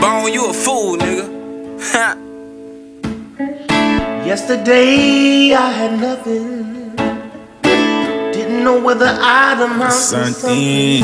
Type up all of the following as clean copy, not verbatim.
Bone, you a fool, nigga. Yesterday I had nothing, didn't know whether I'd amount to something.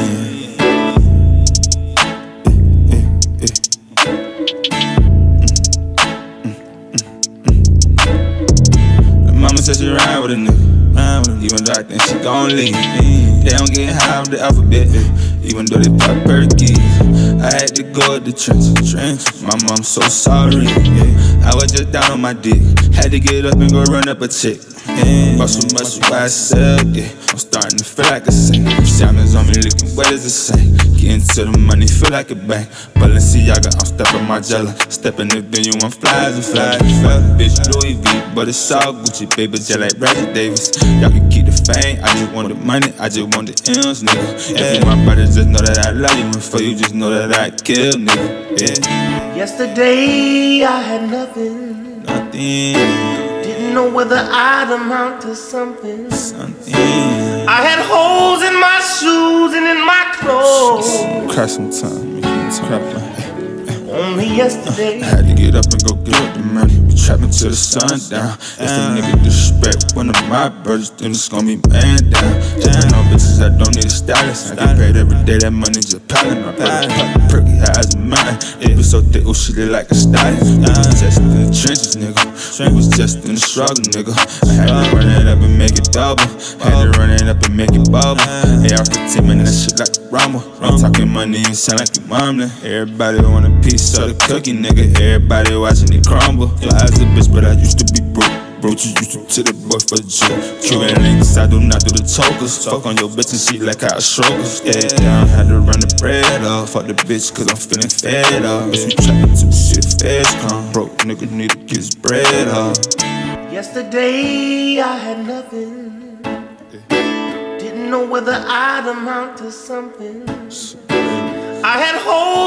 Mama said she ride with a nigga, even though I think she gon' leave. They don't get high with the alphabet, even though they pop perkies. I had to go to the trenches. My mom so sorry. I was just down on my dick, had to get up and go run up a check. Bought so much by myself, I'm starting to feel like a saint. Diamonds on me looking wet as a saint. Getting to the money, feel like a bank. Balenciaga, I'm stepping my jello. Stepping the venue, I'm flies and flies. Fuck bitch, Louis V, but it's all Gucci, baby, just like Reggie Davis. Y'all can keep the fame, I just want the money, I just want the M's, nigga. If you my brother, just know that I love you. And for you, just know that I kill, nigga. Yesterday I had nothing. Didn't know whether I'd amount to something. I had holes in my shoes and in my clothes. Cry sometime, cry. Only yesterday I had to get up and go get up the money. We trapping till the sun down. If a nigga disrespect one of my brothers, then it's gon' be man down. Just no bitches, I don't need a stylist. I get paid every day, that money just piling. My brother pop perky eyes of mine. It was so thick, oh she look like a stylist. We was just in the trenches, nigga. We was just in the struggle, nigga. I had to run it up and make it double. Had to run it up and make it bubble. AR-15, man, that shit like a rumble. I'm talking money and sound like your mom, then. Everybody want a piece of the cookie, nigga. Everybody watching it crumble. Fly as a bitch, but I used to be broke. Broke, you used to tell the boy for the joke. Cuban links, I do not do the tokers. Fuck on your bitch and shit like I strokers. Stay down, had to run the bread off. Fuck the bitch, cause I'm feeling fed up. Bitch, we trapping till the shit feds come. Broke nigga need to get his bread up. Yesterday I had nothing, didn't know whether I'd amount to something. I had hope